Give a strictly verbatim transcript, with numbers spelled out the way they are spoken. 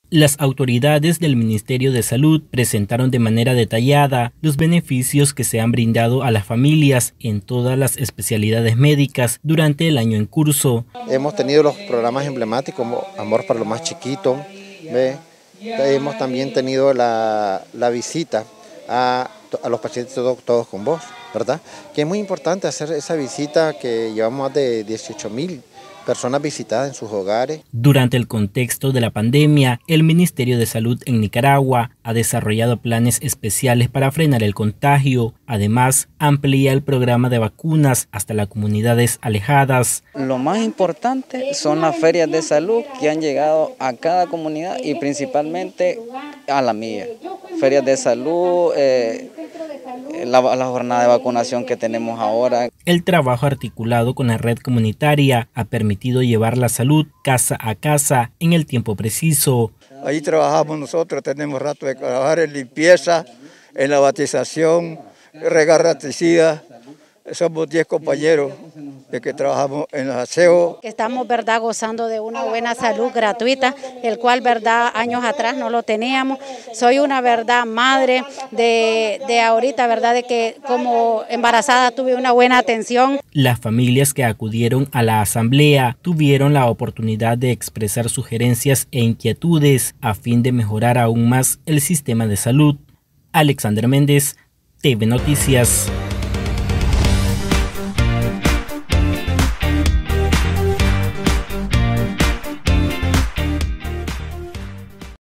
Las autoridades del Ministerio de Salud presentaron de manera detallada los beneficios que se han brindado a las familias en todas las especialidades médicas durante el año en curso. Hemos tenido los programas emblemáticos como Amor para los más chiquitos, ¿ve? Hemos también tenido la, la visita a, a los pacientes todos, todos con vos, ¿verdad? Que es muy importante hacer esa visita, que llevamos más de dieciocho mil personas visitadas en sus hogares. Durante el contexto de la pandemia, el Ministerio de Salud en Nicaragua ha desarrollado planes especiales para frenar el contagio. Además, amplía el programa de vacunas hasta las comunidades alejadas. Lo más importante son las ferias de salud que han llegado a cada comunidad y principalmente a la mía. Ferias de salud, eh, La, la jornada de vacunación que tenemos ahora. El trabajo articulado con la red comunitaria ha permitido llevar la salud casa a casa en el tiempo preciso. Ahí trabajamos nosotros, tenemos rato de trabajar en limpieza, en la batización, regar raticidas. Somos diez compañeros de que trabajamos en el aseo. Estamos, verdad, gozando de una buena salud gratuita, el cual, verdad, años atrás no lo teníamos. Soy una, verdad, madre de, de ahorita, verdad, de que como embarazada tuve una buena atención. Las familias que acudieron a la asamblea tuvieron la oportunidad de expresar sugerencias e inquietudes a fin de mejorar aún más el sistema de salud. Alexander Méndez, T V Noticias.